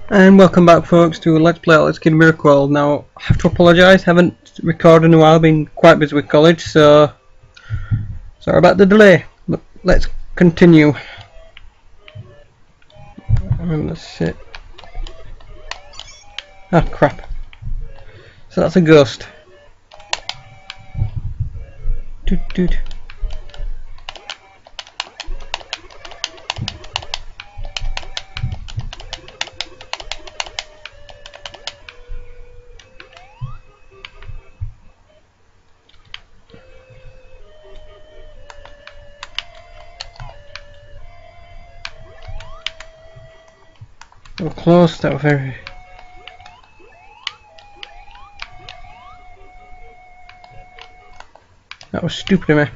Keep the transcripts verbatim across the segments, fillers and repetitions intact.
And welcome back, folks, to Let's Play Let's Kid Miracle World. Now, I have to apologise, haven't recorded in a while, been quite busy with college, so sorry about the delay, but let's continue. And that's it. Ah, crap. So that's a ghost. Doot doot. We're close, that was very... That was stupid of me.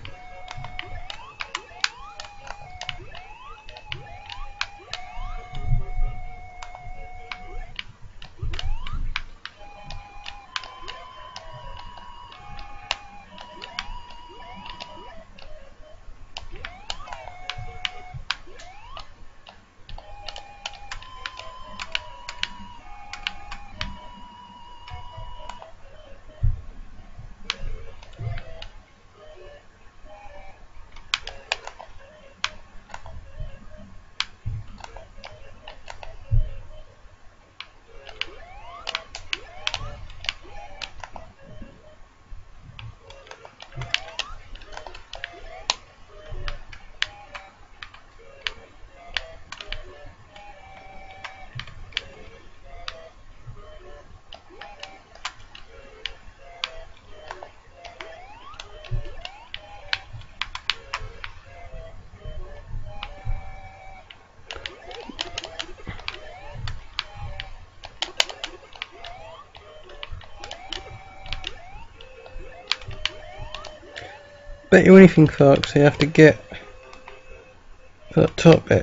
Bet you anything, folks, you have to get for the top bit.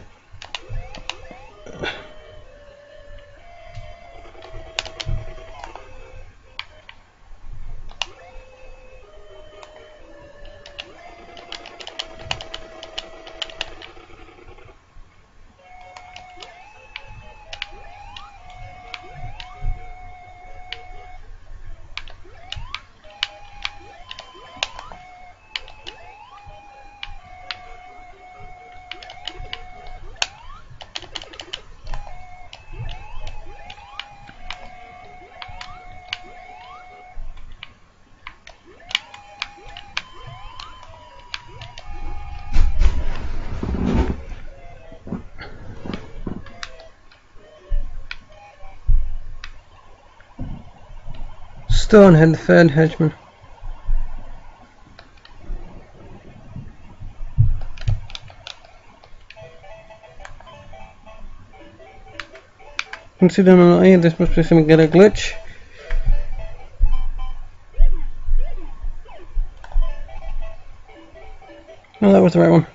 Stonehead, the third henchman. Considering I'm not here, this must be something get a glitch. No, that was the right one.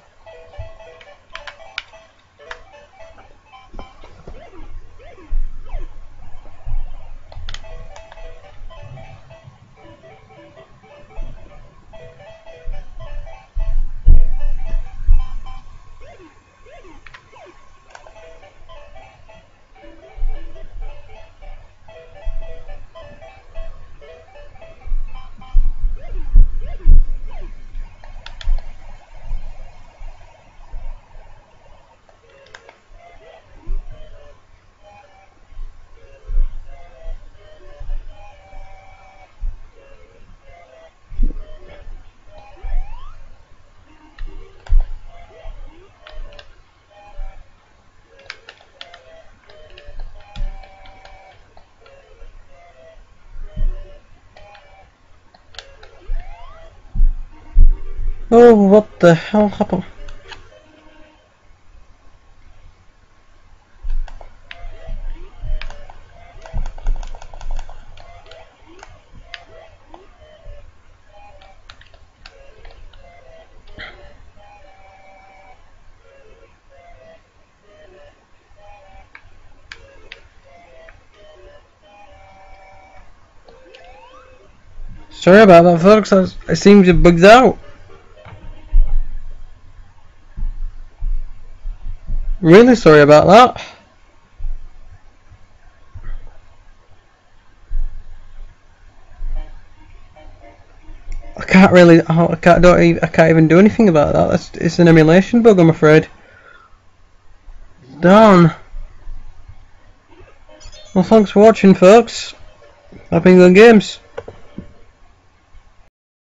Oh, what the hell happened? Sorry about that, folks. I, I seem to bugged out. Really sorry about that. can't really, I can't, don't even, I can't even do anything about that. That's, it's an emulation bug, I'm afraid. Darn. Well, thanks for watching, folks. I've been good games.